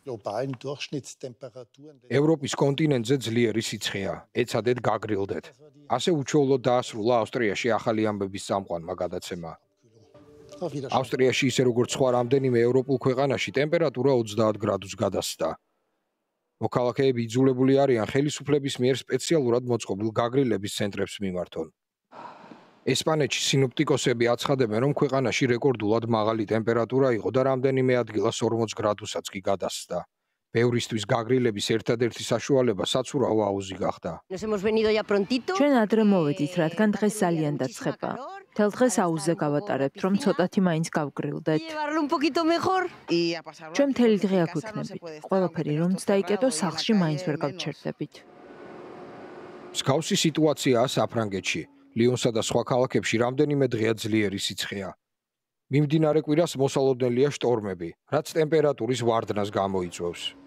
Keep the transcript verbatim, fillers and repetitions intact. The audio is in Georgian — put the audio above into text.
ევროპის კონტინენტზე ძლიერი სიცხეა, ეცადეთ გაგრილდეთ. ასე უჩვეულოდ დაასრულა ავსტრიაში ახალი ამბების წამყვანმა გადაცემა. ავსტრიაში ისე როგორც სხვა რამდენიმე ევროპულ ქვეყანაში ტემპერატურა ოცდაათ გრადუსს გადასცდა. მოქალაქეები იძულებული არიან ხელისუფლების მიერ სპეციალურად მოწყობილ გაგრილების ცენტრებს მიმართონ. ესპანეთში სინოპტიკოსები აცხადებენ, რომ ქვეყანაში რეკორდულად მაღალი ტემპერატურა იყო და რამდენიმე ადგილას ორმოც გრადუსაც კი გადასცდა. ბევრისთვის გაგრილების ერთადერთი საშუალება საცურაო აუზი გახდა. ჩვენ ადრე მოვედით, რადგან დღეს ძალიან დაცხება. მთელ დღეს აუზზე გავატარებთ, რომ ცოტათი მაინც გავგრილდეთ. ჩვენ მთელი დღე აქ ვიქნებით. ყველაფერი რომც დაიკეტო, სახლში მაინც ვერ გავჩერდებით. მსგავსი სიტუაციაა საფრანგეთში. ლიონსა და სხვა ქალაქებში რამდენიმე დღეა ძლიერი სიცხეა. მიმდინარე კვირას მოსალოდნელია შტორმები, რაც ტემპერატურის ვარდნას გამოიწვევს.